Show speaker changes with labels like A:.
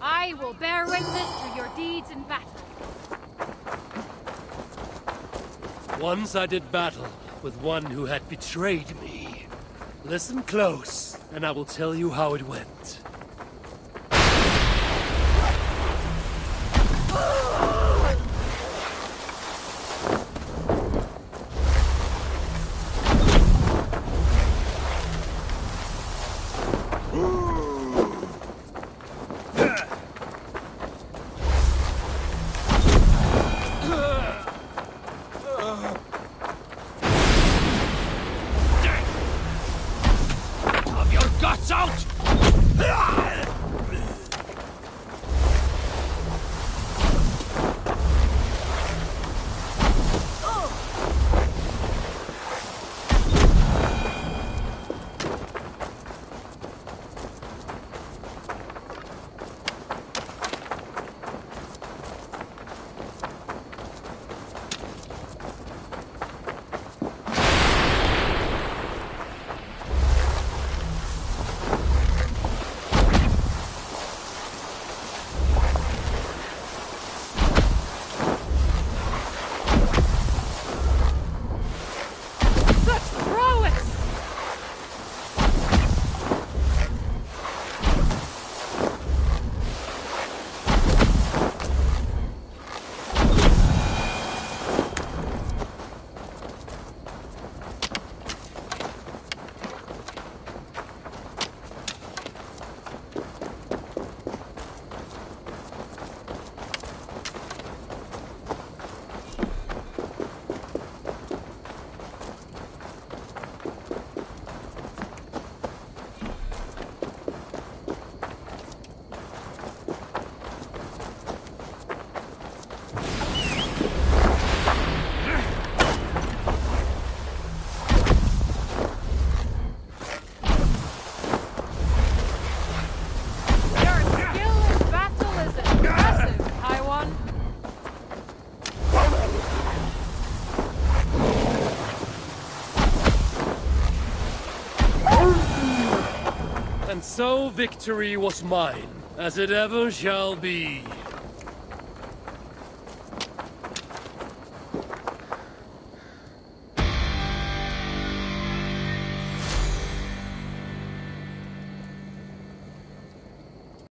A: I will bear witness to your deeds in battle.
B: Once I did battle with one who had betrayed me. Listen close, and I will tell you how it went.
C: Guts out!
B: And so victory was mine, as it ever shall be.